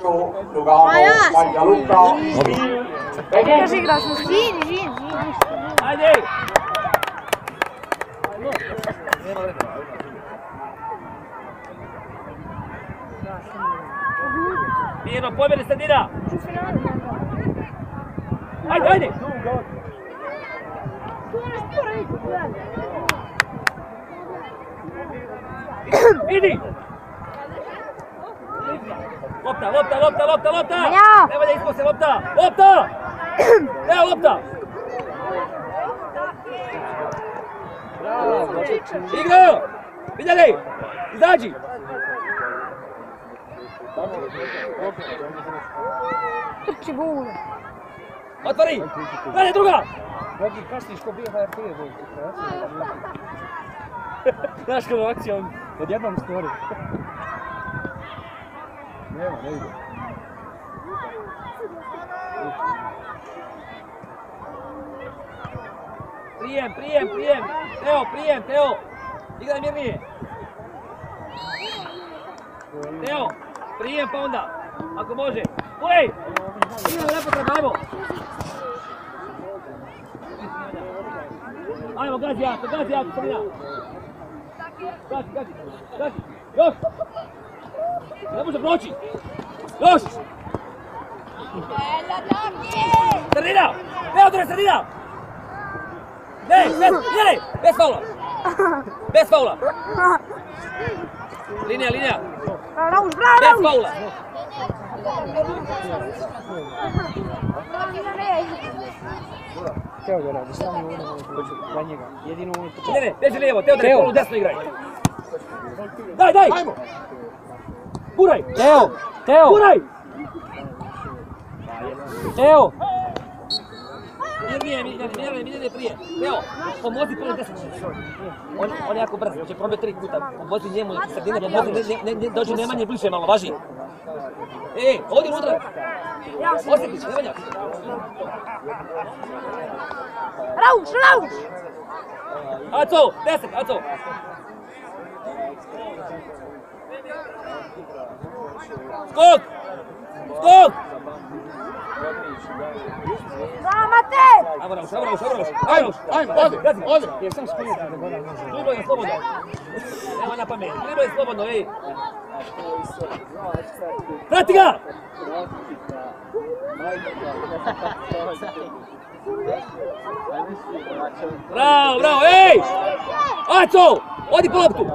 Vispu, Lugano, Banja Luka. Kaže igraš mu žini. Ajde! Mirno, pobjedi sredina! Ajde! Idi! Lopta! Nema da ispose lopta! Evo lopta! Igro! Vidjeli! Izađi! Trči bule. Otvori! Dalje druga! Vodi kasniš ko bio HRT, znaš kada akcija on odjednom stvori. Nema, ne ide. Prijem! Teo! Igraj mirnije! Teo! Prijem pa onda! Ako može! Ej! Idemo nepotreba, ajmo! Ajmo, gazi jako, Srina! Gazi! Još! Ne može proći! Još! Srina! Teodore, Srina! Ne! Bez faula! Linija! Rauš, bravo! Bez faula! Teodora, da samo je ono za njega. Jedino ono to... Ne, beži lijevo, Teodore, polu desno igraj. Daj! Guraj! Teo! Guraj! Teo! Mirnije prije. Teo, pomozi prvi 10. On je jako brz, će probiti 3 puta. Pomozi njemu, sredine, dođe Nemanje bliže malo, važi. Ovdje unutra. Osjetić, Nemanja. Rauš! Aco, 10, Aco. Skok! Zamate! Ajmo Rauš. Ode! Jer sam sprijeti da goda može. Dribloj je slobodno. Nema na pamet. Dribloj je slobodno, ej. Prati ga! Bravo, ej! Aco! Odi po loptu!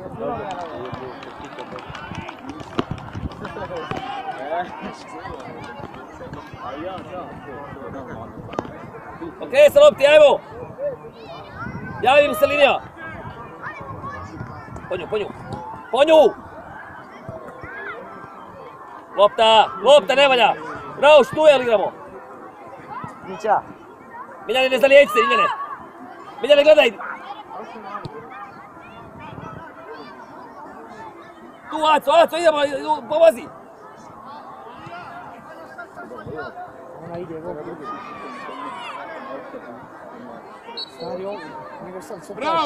Okej, sa lopti, ajmo! Javi mu se linija! Po nju! Lopta, ne valja! Rauš, tu je li igramo? Mića! Miljane, ne zalijeći se, Miljane! Miljane, gledaj! Tu, Aco, idemo, pomozi! Ona ide, stari ovdje, nego sam se bravo,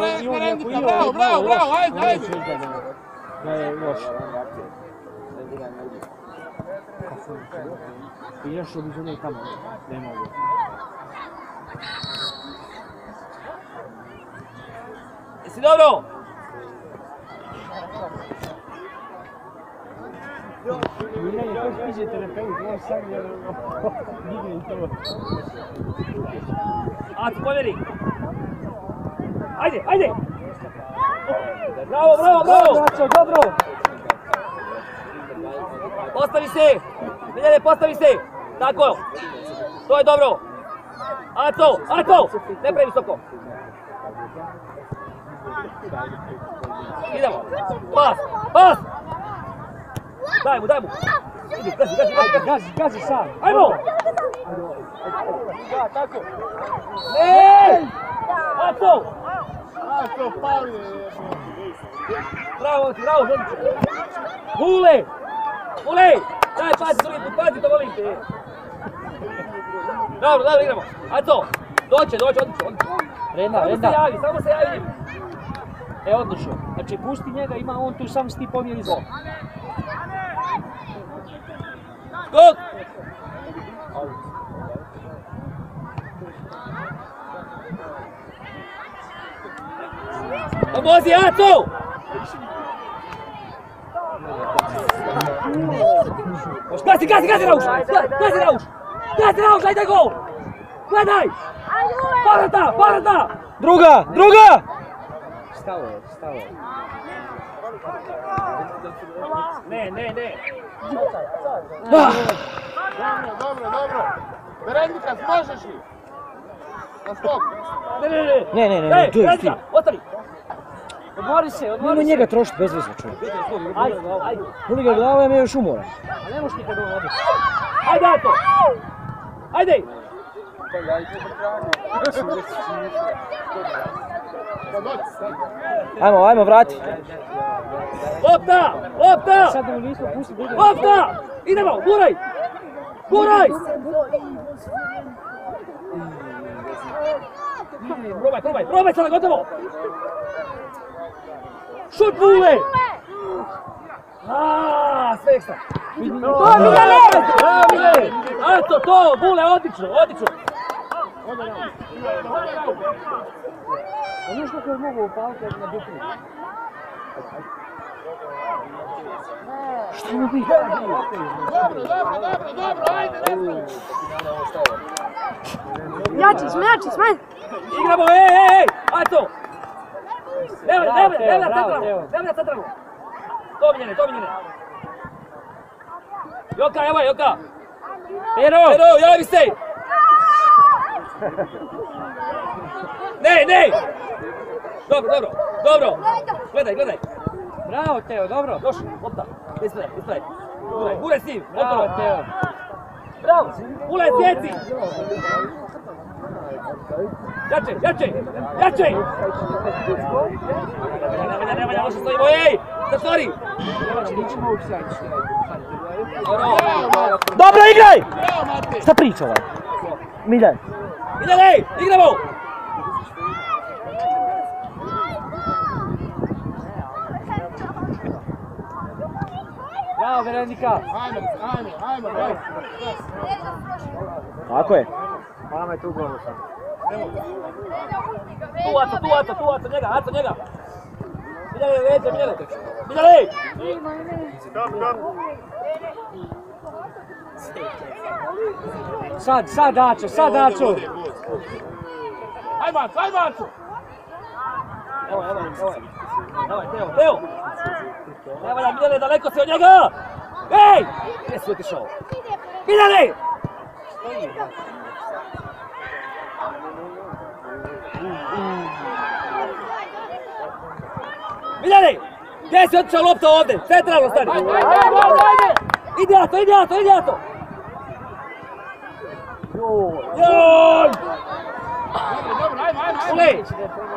ajde! Da je loš. I još od izone tamo, ne mogu. Jesi dobro? Miljanje, ko stiže terapeut, on sam je digne i to. Aco, povjeri! Ajde! Bravo! Aco, dobro! Postavi se! Tako! To je dobro! Aco! Ne previsoko! Idemo! Pas! Daj mu! Idi, Gazi sam! Ajmo! Tako! Ne! Aco, pali! Bravo, Vule! Daj, pazi, to volim te! Dobro, igramo! Aco, doće, odlično! Renda! Samo se javi! Odlično. Znači, pusti njega, ima on tu sam s ti pomijeli zlo. skok! Pomozi, Aco! Gazi, Rauš! Gazi, Rauš, ajde gol! Gledaj! Parata! Druga! Stalo. Ne. Dobro. Berenika, možeš li? Na skok. Ne, tu je ti. Ostani! Odmori se. Nema njega trošiti bez veze, čovjek. Ajde. Boli ga glava, ja me još umoran. A ne možeš nikad ovo oditi. Ajde, Ato! Ajde! Ajmo, vrati. Lopta! Sad mu nismo pustili druga. Lopta! Idemo, guraj! Probaj sada, gotovo! Šut, Vule! Sve ekstra! To, Miljane! Eto to, Vule, odlično! A znaš kako je mogu upaliti na bitru? Šta mu biti? Dobro, ajde, nastavi. Jači smo. Igramo, ej! Ato! Nemoj centralno! To Miljane! Joka! Pero, javi se! Ne! Dobro! Gledaj! Bravo, Teo, dobro. Još, lopta! Ispred! Guraj s njim! Bravo, Teo. Bravo! Guraj, sjeci! Jače! Nemanja, loše stojimo, ej! Zatvori! Dobro, igraj! Šta priča ovaj? Miljane! Igramo! Bravo, Verenika! Ajmo. Tako je. Mama je tu golu sad. Tu, Aco, njega! Miljane! Sad, Aco! Ajmo, Aco! Evo, Teo! Evo, Miljane, daleko si od njega! Ej! Gdje si otišao? Miljane! Miljane! Gdje si otišao lopta ovdje? Centralno stani! Ajde! Idi Ato! Joj! Dobro, ajmo! Ulej!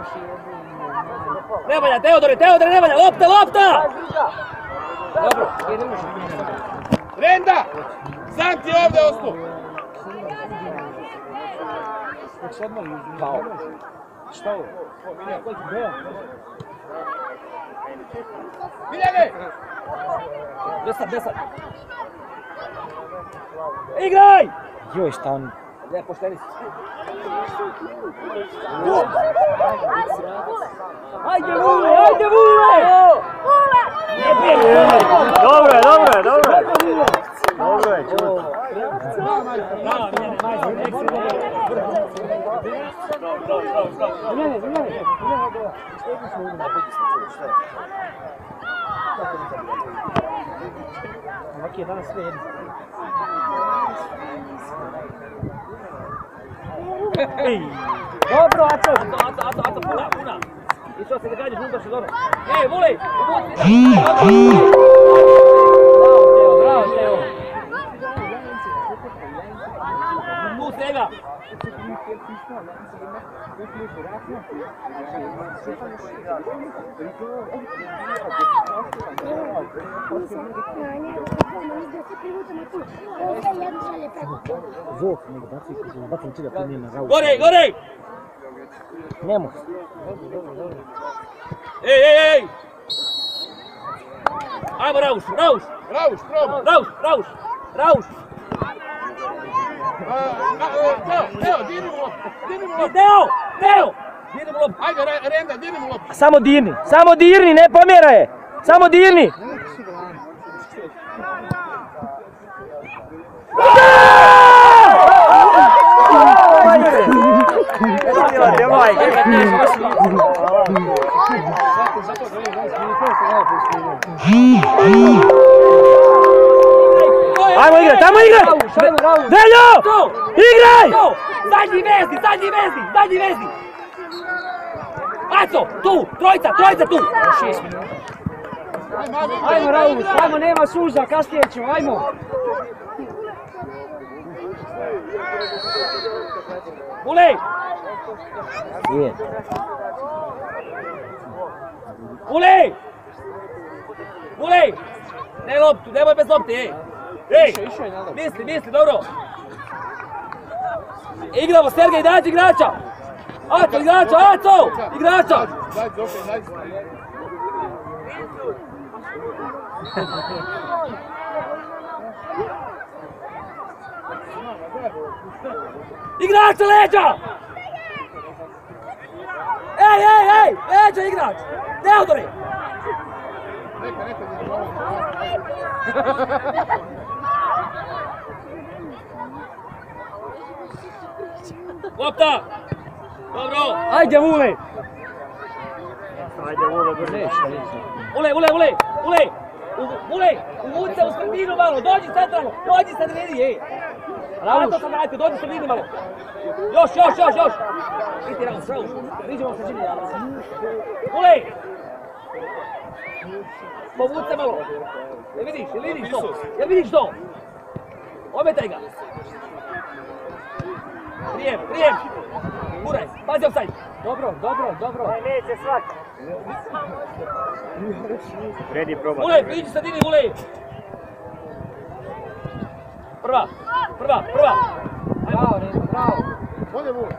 Nemanja, Teodore, Nemanja! Lopta! Dobro. Renda! Sam ti ovdje ostao! Šta ovo? Miljane! 10. Igraj! Joj, šta on? Ne, pošteni si. Ajde Vule! Dobro je, čuo. Ovak je danas sve jedno. Dobro, Aco, puna. I što se događaš unutar što dobro. Ej, Vule! Bravo, Teo. Tu svega! Vok, nek bacim ti da primim na Rauš. Gore! Ne mogu. Ej! Ajmo Rauš! Rauš, probaj! Rauš! Teo, dirni mu lop. Teo! Dirni mu lop. Ajde, Renda, dirni mu lop. Samo dirni, ne pomjeraj! Samo dirni! Ajmo igrat! Veljko! Igraj! Zadnji vezni! Aco, tu! Trojica tu! 6 minuta. Ajmo Rauš, ajmo, nema suza, kasnije ćemo, ajmo! Ulej! Ulej! Ne loptu, nemoj bez lopte, ej! Misli, dobro! Igramo, Sergej, dađi igrača! Aco! Igrača! Dajte, okej, dajte. Igrača leđa! Ej! Leđa igrač! Teodore! Neka, idemo ovo. Lopta! Dobro! Ajde Vule! Ulej! Uvuci se u sredinu malo, dođi centralno! Dođi sredini, ej! Rauš! Dođi sredini malo! Još! Iti Rauš! Priđemo u sredini. Ulej! Povuci se malo! Jel vidiš to? Ometaj ga! Prijem! Guraj! Pazi offside! Dobro. Neće svaki. Vredi probati. Ulej, priđi sredini, Ulej! Prva! Bravo. Bolje Vuk.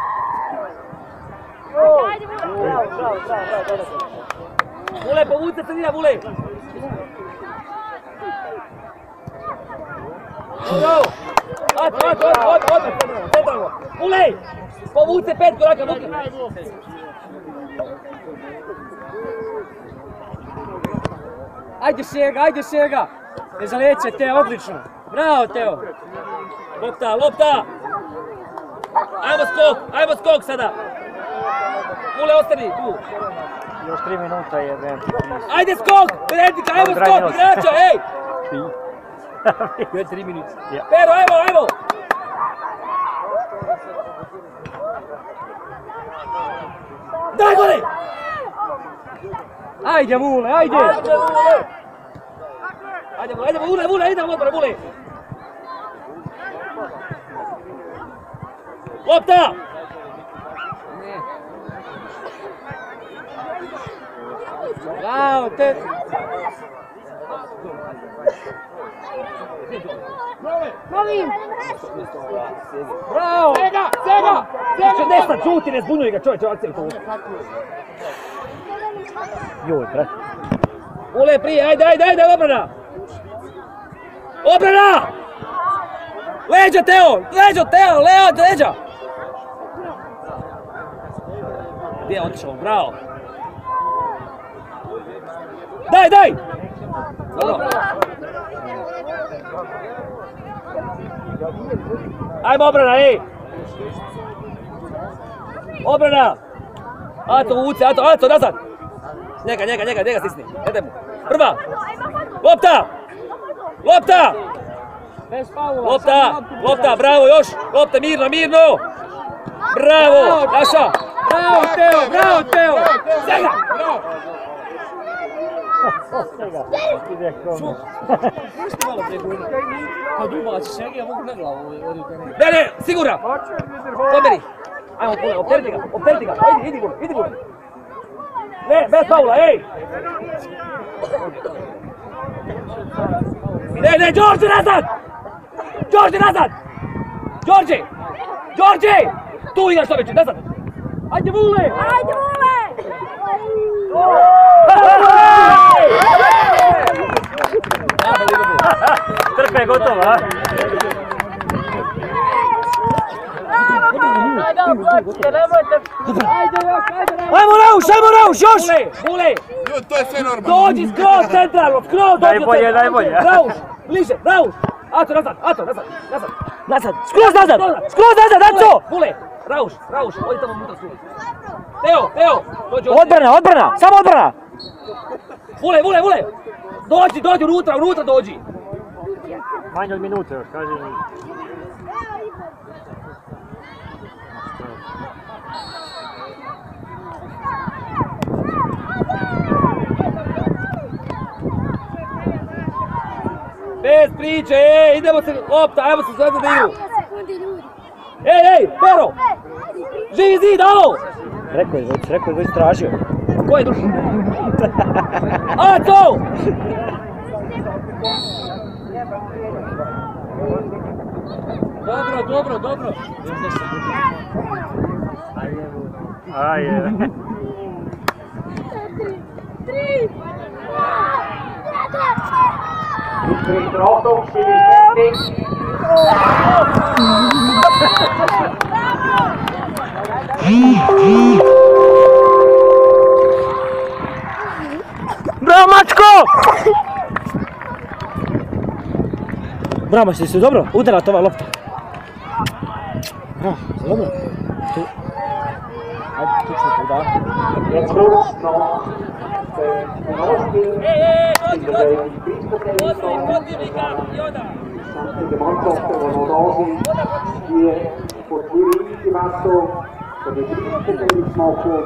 Bravo. Ulej, povuci se sredina, Ulej! Bravo! Odmah, centralno! Ulej! Povuci se 5 koraka, Vukašin! Ajde Sega! Ne zaleće, Teo, odlično! Bravo, Teo! Lopta! Ajmo skok sada! Ule, ostani tu! Još 3 minuta je Veljko. Ajde skok! Verednika, ajmo skok! Igrača, ej! Još 3 minuta. Pero, ajmo! Daj gore! Ajde Vule, ajde! Vule, idemo odmah, Vule! Lopta! Bravo, te... Novim! Bravo! Sega! Ne sad, čuti, ne zbunjuj ga, čovječe, ovak cijeli to. Joj, brat. Ule, prije, ajde, obrana! Obrana! Leđa, Teo, leđa! Gdje je otišao, bravo! Daj! Dobro. Ajmo obrana, ej! Obrana! Ato uvuci, Ato nazad! Njega stisni, jedem mu. Prva! Lopta! Bez faula. Lopta, bravo još! Lopta, mirno! Bravo, naša! Bravo, Teo! Sega! Kad ubaci Sega, ja mogu na glavu. Ne, sigurno! Poberi! Ajmo, opteriti ga! Idi gole! Ne, bez faula, ej! Ne, Đorđe nazad! Đorđe! Tu igraš to već, nazad! Ajde, Vule! Trka je gotova, a? Ajmo Rauš, još! Bule! Ljudi, to je sve normalno. Dođi skroz centralno, skroz dođi do centralno. Najbolje. Rauš, bliže, Rauš! Aco, nazad, skroz nazad, Aco! Bule, Rauš, odi tamo unutra suvi. Teo, dođi. Odbrana, samo odbrana! Bule! Dođi, unutra dođi! Manje od minute još, kaži mi. Bez priče, idemo se, ajmo se sve da igru. Ej, Pero! Živi zid, alo! Rekao je već tražio. Ko je duši? Aco! Dobro. Ajde. 3, 3 Achtung, Spiel ist fertig. Bravo, mačko! Bravo, si se dobro? Udara to ova lopta. Bravo, si dobro? Ajde, tučno to udara. Jetzt kurz noch der Nachspiel. Die Mannschaften, die noch da sind, die vor die Riesengewässer, von den Preisverteilungsmacher.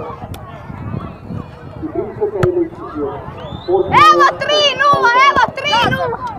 Die Preisverteilung ist für Evo 3-0!